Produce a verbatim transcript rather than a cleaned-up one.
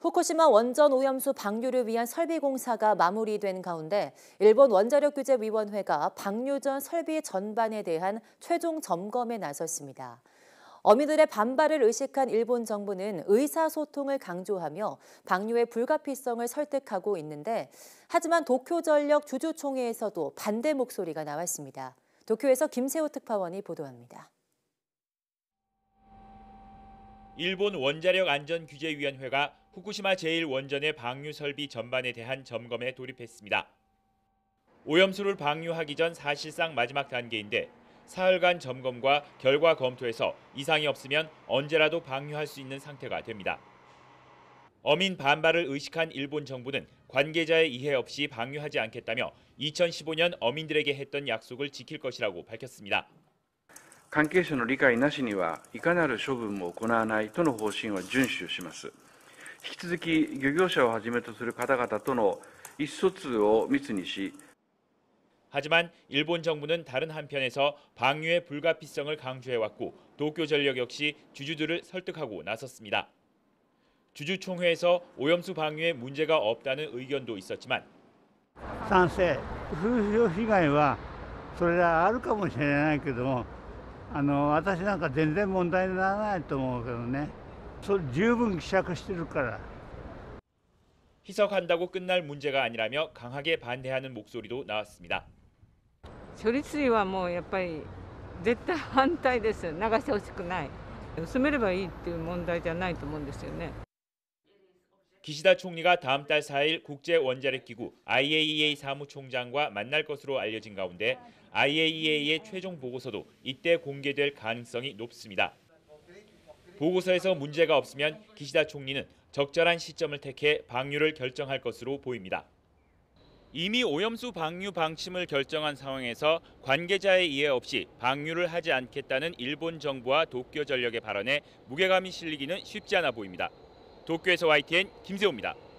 후쿠시마 원전 오염수 방류를 위한 설비 공사가 마무리된 가운데 일본 원자력규제위원회가 방류 전 설비 전반에 대한 최종 점검에 나섰습니다. 어민들의 반발을 의식한 일본 정부는 의사소통을 강조하며 방류의 불가피성을 설득하고 있는데 하지만 도쿄전력 주주총회에서도 반대 목소리가 나왔습니다. 도쿄에서 김세호 특파원이 보도합니다. 일본 원자력안전규제위원회가 후쿠시마 제일 원전의 방류 설비 전반에 대한 점검에 돌입했습니다. 오염수를 방류하기 전 사실상 마지막 단계인데 사흘간 점검과 결과 검토에서 이상이 없으면 언제라도 방류할 수 있는 상태가 됩니다. 어민 반발을 의식한 일본 정부는 관계자의 이해 없이 방류하지 않겠다며 이천십오 년 어민들에게 했던 약속을 지킬 것이라고 밝혔습니다. 関係者の理解なしにはいかなる処分も行わないとの方針を遵守します。引き続き漁業者をはじめとする方々との意思疎通を密にし 하지만 일본 정부는 다른 한편에서 방류의 불가피성을 강조해왔고 도쿄전력 역시 주주들을 설득하고 나섰습니다. 주주총회에서 오염수 방류에 문제가 없다는 의견도 있었지만 賛成、風評被害はそれはあるかもしれないけども、あの私なんか全然問題にならないと思うけどね。それ十分希釈してるから。 희석한다고 끝날 문제가 아니라며 강하게 반대하는 목소리도 나왔습니다. 処理水はもうやっぱり絶対反対です。流してほしくない。薄めればいいっていう問題じゃないと思うんですよね。 기시다 총리가 다음 달 사 일 국제원자력기구 아이에이이에이 사무총장과 만날 것으로 알려진 가운데 아이에이이에이의 최종 보고서도 이때 공개될 가능성이 높습니다. 보고서에서 문제가 없으면 기시다 총리는 적절한 시점을 택해 방류를 결정할 것으로 보입니다. 이미 오염수 방류 방침을 결정한 상황에서 관계자의 이해 없이 방류를 하지 않겠다는 일본 정부와 도쿄전력의 발언에 무게감이 실리기는 쉽지 않아 보입니다. 도쿄에서 와이티엔 김세호입니다.